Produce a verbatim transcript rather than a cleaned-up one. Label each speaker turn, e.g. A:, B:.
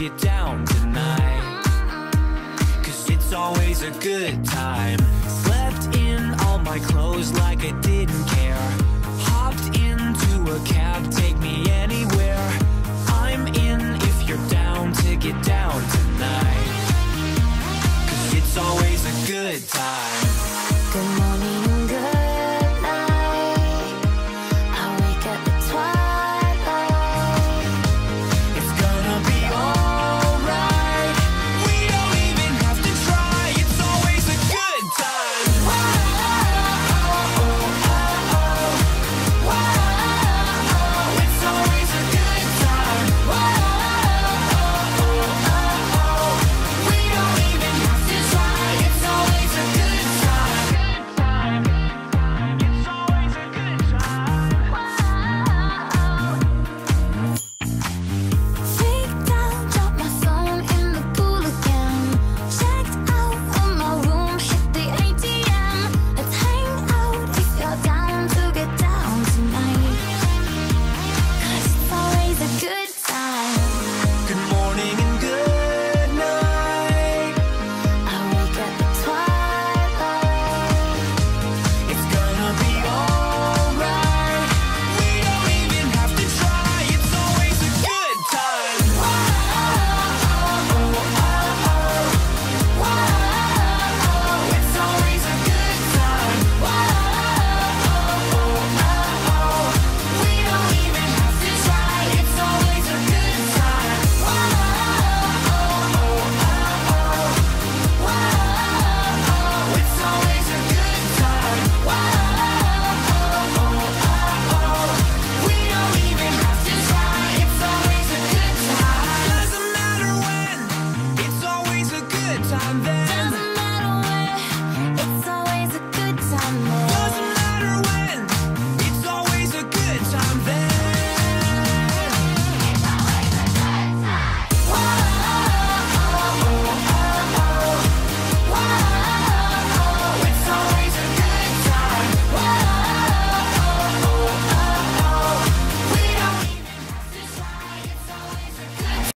A: get down tonight, 'cause it's always a good time. Slept in all my clothes like I didn't care. Hopped into a cab, take me anywhere. I'm in if you're down to get down tonight, 'cause it's always a good time.